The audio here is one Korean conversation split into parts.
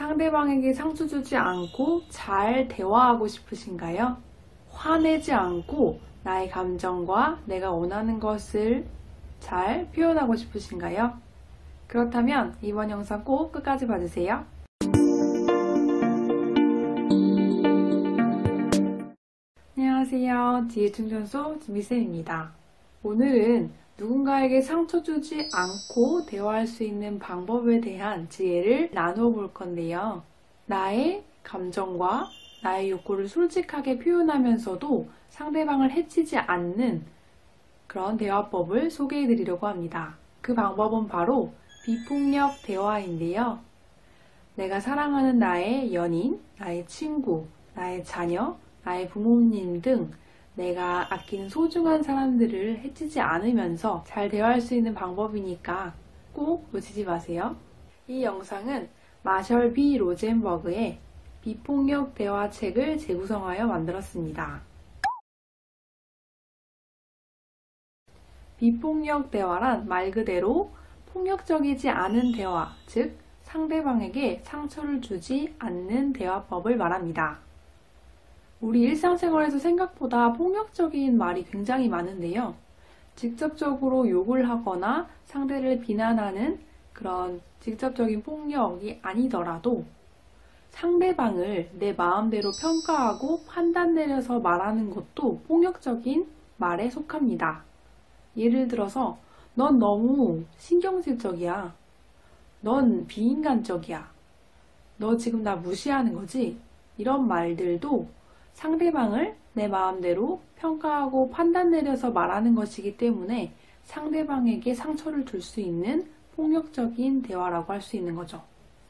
상대방에게 상처 주지 않고 잘 대화하고 싶으신가요? 화내지 않고 나의 감정과 내가 원하는 것을 잘 표현하고 싶으신가요? 그렇다면 이번 영상 꼭 끝까지 봐주세요. 안녕하세요. 지혜충전소 지미쌤입니다. 오늘은 누군가에게 상처 주지 않고 대화할 수 있는 방법에 대한 지혜를 나누어 볼 건데요. 나의 감정과 나의 욕구를 솔직하게 표현하면서도 상대방을 해치지 않는 그런 대화법을 소개해 드리려고 합니다. 그 방법은 바로 비폭력 대화인데요. 내가 사랑하는 나의 연인, 나의 친구, 나의 자녀, 나의 부모님 등 내가 아끼는 소중한 사람들을 해치지 않으면서 잘 대화할 수 있는 방법이니까 꼭 놓치지 마세요. 이 영상은 마셜 B. 로젠버그의 비폭력 대화 책을 재구성하여 만들었습니다. 비폭력 대화란 말 그대로 폭력적이지 않은 대화, 즉 상대방에게 상처를 주지 않는 대화법을 말합니다. 우리 일상생활에서 생각보다 폭력적인 말이 굉장히 많은데요. 직접적으로 욕을 하거나 상대를 비난하는 그런 직접적인 폭력이 아니더라도 상대방을 내 마음대로 평가하고 판단 내려서 말하는 것도 폭력적인 말에 속합니다. 예를 들어서 넌 너무 신경질적이야. 넌 비인간적이야. 너 지금 나 무시하는 거지? 이런 말들도 상대방을 내 마음대로 평가하고 판단 내려서 말하는 것이기 때문에 상대방에게 상처를 줄 수 있는 폭력적인 대화라고 할 수 있는 거죠.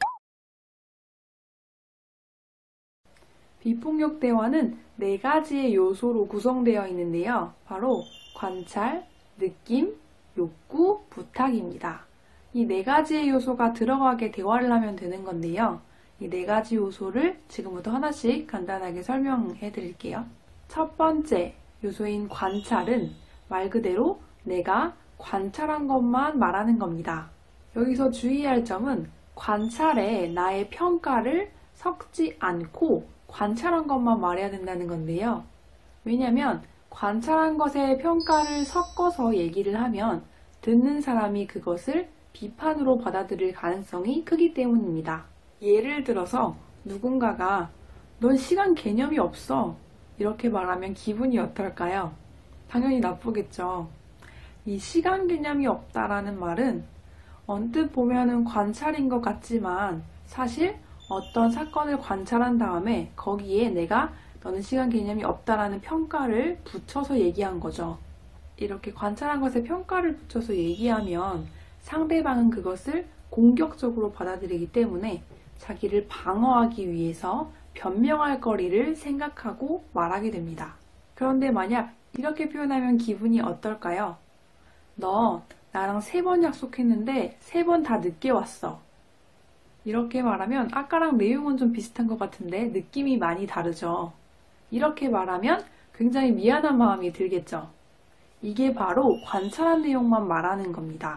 비폭력 대화는 4가지의 요소로 구성되어 있는데요. 바로 관찰, 느낌, 욕구, 부탁입니다. 이 4가지의 요소가 들어가게 대화를 하면 되는 건데요. 이 4가지 요소를 지금부터 하나씩 간단하게 설명해 드릴게요. 첫 번째 요소인 관찰은 말 그대로 내가 관찰한 것만 말하는 겁니다. 여기서 주의할 점은 관찰에 나의 평가를 섞지 않고 관찰한 것만 말해야 된다는 건데요. 왜냐하면 관찰한 것에 평가를 섞어서 얘기를 하면 듣는 사람이 그것을 비판으로 받아들일 가능성이 크기 때문입니다. 예를 들어서 누군가가 넌 시간 개념이 없어 이렇게 말하면 기분이 어떨까요? 당연히 나쁘겠죠. 이 시간 개념이 없다라는 말은 언뜻 보면은 관찰인 것 같지만 사실 어떤 사건을 관찰한 다음에 거기에 내가 너는 시간 개념이 없다라는 평가를 붙여서 얘기한 거죠. 이렇게 관찰한 것에 평가를 붙여서 얘기하면 상대방은 그것을 공격적으로 받아들이기 때문에 자기를 방어하기 위해서 변명할 거리를 생각하고 말하게 됩니다. 그런데 만약 이렇게 표현하면 기분이 어떨까요? 너 나랑 3번 약속했는데 3번 다 늦게 왔어. 이렇게 말하면 아까랑 내용은 좀 비슷한 것 같은데 느낌이 많이 다르죠. 이렇게 말하면 굉장히 미안한 마음이 들겠죠. 이게 바로 관찰한 내용만 말하는 겁니다.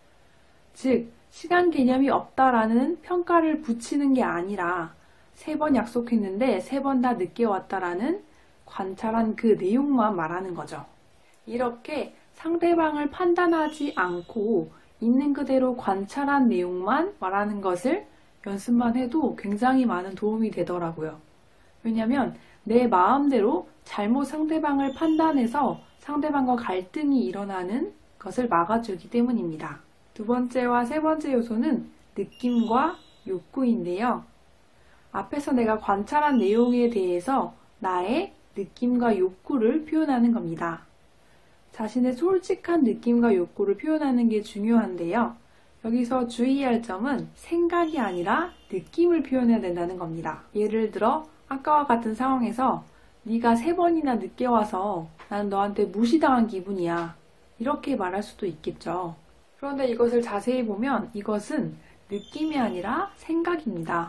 즉 시간 개념이 없다라는 평가를 붙이는 게 아니라 3번 약속했는데 3번 다 늦게 왔다라는 관찰한 그 내용만 말하는 거죠. 이렇게 상대방을 판단하지 않고 있는 그대로 관찰한 내용만 말하는 것을 연습만 해도 굉장히 많은 도움이 되더라고요. 왜냐하면 내 마음대로 잘못 상대방을 판단해서 상대방과 갈등이 일어나는 것을 막아주기 때문입니다. 2번째와 3번째 요소는 느낌과 욕구인데요. 앞에서 내가 관찰한 내용에 대해서 나의 느낌과 욕구를 표현하는 겁니다. 자신의 솔직한 느낌과 욕구를 표현하는 게 중요한데요. 여기서 주의할 점은 생각이 아니라 느낌을 표현해야 된다는 겁니다. 예를 들어 아까와 같은 상황에서 네가 3번이나 늦게 와서 나는 너한테 무시당한 기분이야. 이렇게 말할 수도 있겠죠. 그런데 이것을 자세히 보면 이것은 느낌이 아니라 생각입니다.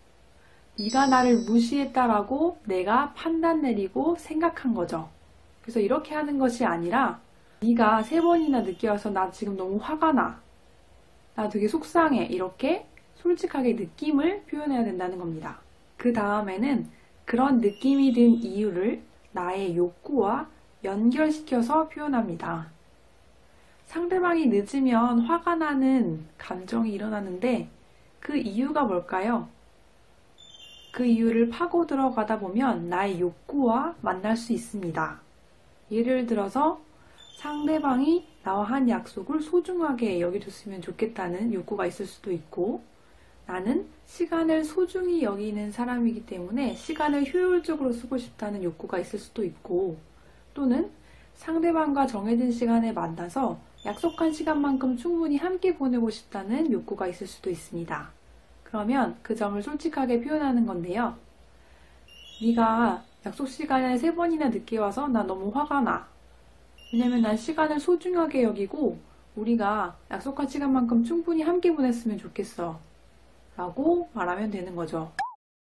네가 나를 무시했다라고 내가 판단 내리고 생각한 거죠. 그래서 이렇게 하는 것이 아니라 네가 3번이나 늦게 와서 나 지금 너무 화가 나. 나 되게 속상해. 이렇게 솔직하게 느낌을 표현해야 된다는 겁니다. 그 다음에는 그런 느낌이 든 이유를 나의 욕구와 연결시켜서 표현합니다. 상대방이 늦으면 화가 나는 감정이 일어나는데 그 이유가 뭘까요? 그 이유를 파고 들어가다 보면 나의 욕구와 만날 수 있습니다. 예를 들어서 상대방이 나와 한 약속을 소중하게 여겨줬으면 좋겠다는 욕구가 있을 수도 있고, 나는 시간을 소중히 여기는 사람이기 때문에 시간을 효율적으로 쓰고 싶다는 욕구가 있을 수도 있고, 또는 상대방과 정해진 시간에 만나서 약속한 시간만큼 충분히 함께 보내고 싶다는 욕구가 있을 수도 있습니다. 그러면 그 점을 솔직하게 표현하는 건데요. 네가 약속 시간에 3번이나 늦게 와서 나 너무 화가 나. 왜냐면 난 시간을 소중하게 여기고 우리가 약속한 시간만큼 충분히 함께 보냈으면 좋겠어. 라고 말하면 되는 거죠.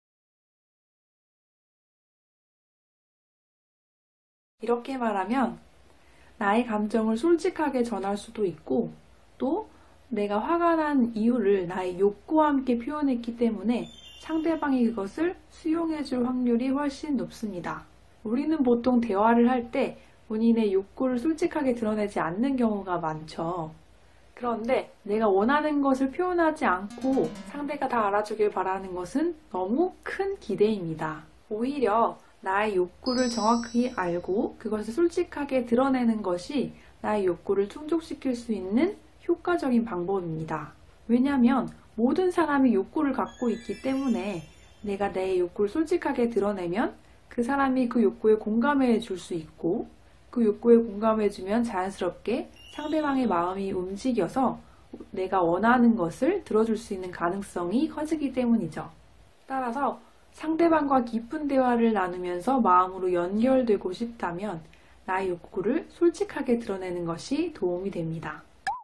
이렇게 말하면 나의 감정을 솔직하게 전할 수도 있고, 또 내가 화가 난 이유를 나의 욕구와 함께 표현했기 때문에 상대방이 그것을 수용해 줄 확률이 훨씬 높습니다. 우리는 보통 대화를 할 때 본인의 욕구를 솔직하게 드러내지 않는 경우가 많죠. 그런데 내가 원하는 것을 표현하지 않고 상대가 다 알아주길 바라는 것은 너무 큰 기대입니다. 오히려 나의 욕구를 정확히 알고 그것을 솔직하게 드러내는 것이 나의 욕구를 충족시킬 수 있는 효과적인 방법입니다. 왜냐하면 모든 사람이 욕구를 갖고 있기 때문에 내가 내 욕구를 솔직하게 드러내면 그 사람이 그 욕구에 공감해 줄 수 있고, 그 욕구에 공감해 주면 자연스럽게 상대방의 마음이 움직여서 내가 원하는 것을 들어줄 수 있는 가능성이 커지기 때문이죠. 따라서 상대방과 깊은 대화를 나누면서 마음으로 연결되고 싶다면 나의 욕구를 솔직하게 드러내는 것이 도움이 됩니다.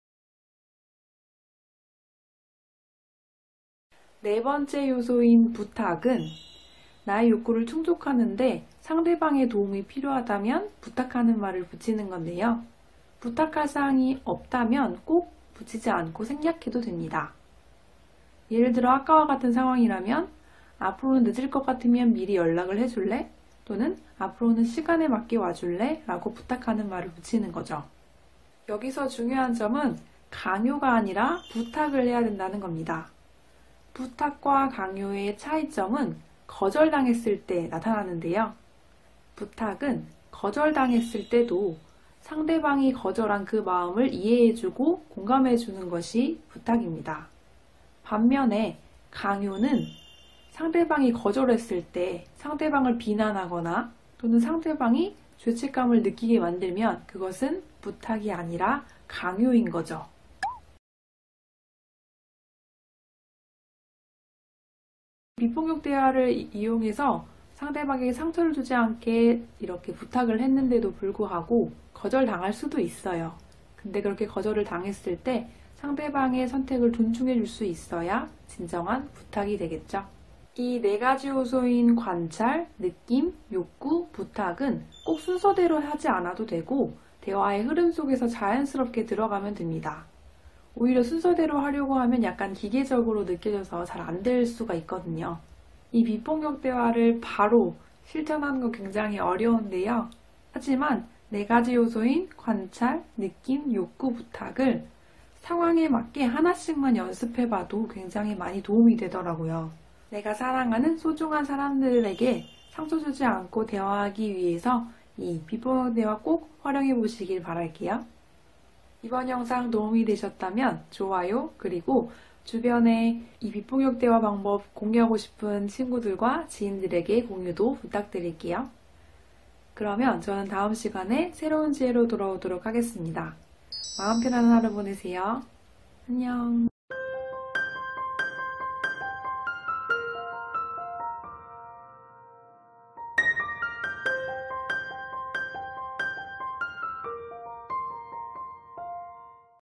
네 번째 요소인 부탁은 나의 욕구를 충족하는데 상대방의 도움이 필요하다면 부탁하는 말을 붙이는 건데요. 부탁할 사항이 없다면 꼭 붙이지 않고 생략해도 됩니다. 예를 들어 아까와 같은 상황이라면 앞으로는 늦을 것 같으면 미리 연락을 해줄래? 또는 앞으로는 시간에 맞게 와줄래? 라고 부탁하는 말을 붙이는 거죠. 여기서 중요한 점은 강요가 아니라 부탁을 해야 된다는 겁니다. 부탁과 강요의 차이점은 거절당했을 때 나타나는데요. 부탁은 거절당했을 때도 상대방이 거절한 그 마음을 이해해주고 공감해주는 것이 부탁입니다. 반면에 강요는 상대방이 거절했을 때 상대방을 비난하거나 또는 상대방이 죄책감을 느끼게 만들면 그것은 부탁이 아니라 강요인 거죠. 비폭력 대화를 이용해서 상대방에게 상처를 주지 않게 이렇게 부탁을 했는데도 불구하고 거절당할 수도 있어요. 근데 그렇게 거절을 당했을 때 상대방의 선택을 존중해 줄 수 있어야 진정한 부탁이 되겠죠. 이 4가지 요소인 관찰, 느낌, 욕구, 부탁은 꼭 순서대로 하지 않아도 되고 대화의 흐름 속에서 자연스럽게 들어가면 됩니다. 오히려 순서대로 하려고 하면 약간 기계적으로 느껴져서 잘 안 될 수가 있거든요. 이 비폭력 대화를 바로 실천하는 건 굉장히 어려운데요. 하지만 4가지 요소인 관찰, 느낌, 욕구, 부탁을 상황에 맞게 하나씩만 연습해봐도 굉장히 많이 도움이 되더라고요. 내가 사랑하는 소중한 사람들에게 상처 주지 않고 대화하기 위해서 이 비폭력 대화 꼭 활용해 보시길 바랄게요. 이번 영상 도움이 되셨다면 좋아요, 그리고 주변에 이 비폭력 대화 방법 공유하고 싶은 친구들과 지인들에게 공유도 부탁드릴게요. 그러면 저는 다음 시간에 새로운 지혜로 돌아오도록 하겠습니다. 마음 편안한 하루 보내세요. 안녕.